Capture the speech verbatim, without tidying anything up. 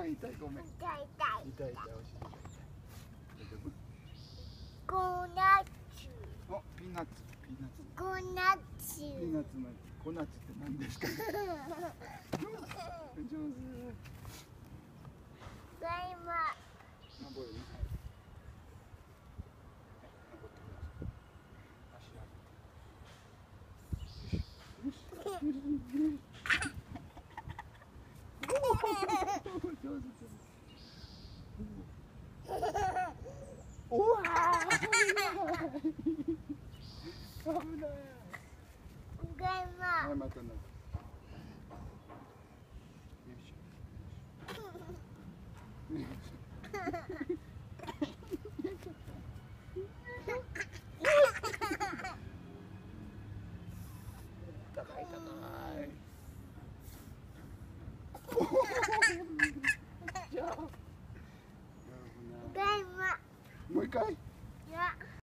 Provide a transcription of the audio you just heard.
い痛いごめん。 痛い痛い。 痛い痛いお尻が痛い。大丈夫？ コーナッツ。 お、ピーナッツ、ピーナッツ。 コーナッツ。 ピーナッツのコナッツって何ですか？上手。 ガイマ。 登るね。おわー、危ない。 ガイマ。 はい、またな。よいしょ。よいしょ。高い高い。じゃあ。 ガイマ。 もう一回。 いや。